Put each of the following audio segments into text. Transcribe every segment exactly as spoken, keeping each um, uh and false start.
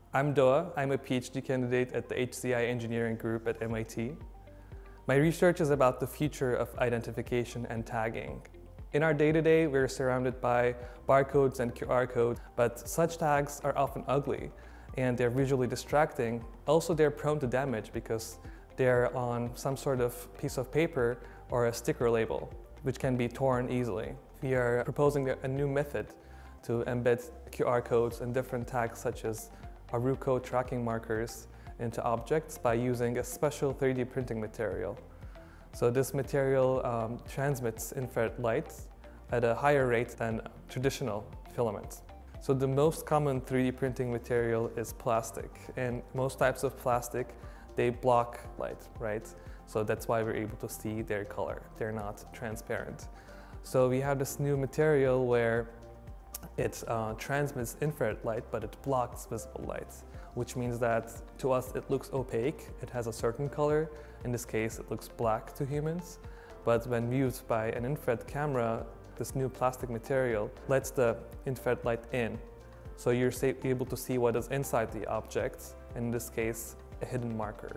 I'm Doğa. I'm a PhD candidate at the H C I engineering group at M I T. My research is about the future of identification and tagging. In our day-to-day, we're surrounded by barcodes and Q R codes, but such tags are often ugly and they're visually distracting. Also, they're prone to damage because they're on some sort of piece of paper or a sticker label, which can be torn easily. We are proposing a new method to embed Q R codes and different tags such as Aruco tracking markers into objects by using a special three D printing material. So this material um, transmits infrared light at a higher rate than traditional filaments. So the most common three D printing material is plastic, and most types of plastic, they block light, right? So that's why we're able to see their color. They're not transparent. So we have this new material where it uh, transmits infrared light, but it blocks visible light, which means that to us it looks opaque. It has a certain color. In this case, it looks black to humans. But when viewed by an infrared camera, this new plastic material lets the infrared light in. So you're able to see what is inside the object, in this case, a hidden marker.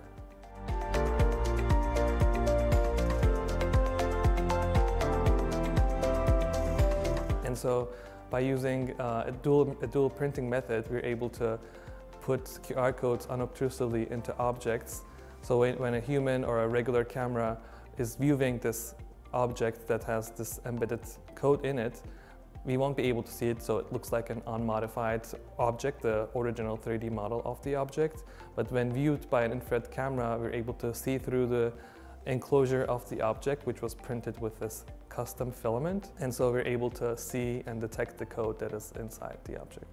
And so by using uh, a, dual, a dual printing method, we're able to put Q R codes unobtrusively into objects. So when, when a human or a regular camera is viewing this object that has this embedded code in it, we won't be able to see it, so it looks like an unmodified object, the original three D model of the object. But when viewed by an infrared camera, we're able to see through the enclosure of the object, which was printed with this custom filament. And so we're able to see and detect the code that is inside the object.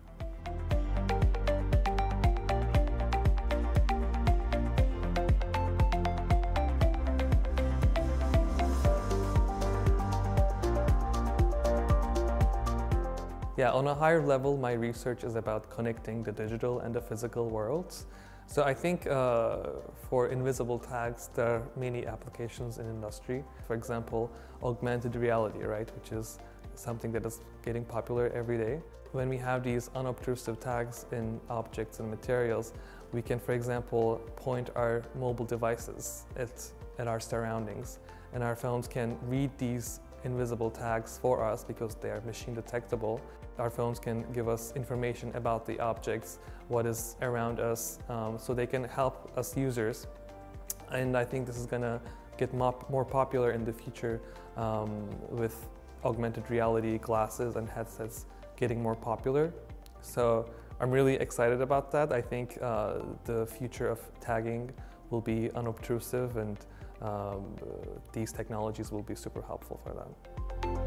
Yeah, on a higher level, my research is about connecting the digital and the physical worlds. So I think uh, for invisible tags, there are many applications in industry. For example, augmented reality, right, which is something that is getting popular every day. When we have these unobtrusive tags in objects and materials, we can, for example, point our mobile devices at, at our surroundings, and our phones can read these invisible tags for us because they are machine detectable. Our phones can give us information about the objects, what is around us, um, so they can help us users. And I think this is going to get more popular in the future um, with augmented reality glasses and headsets getting more popular. So I'm really excited about that. I think uh, the future of tagging will be unobtrusive, and um, these technologies will be super helpful for that.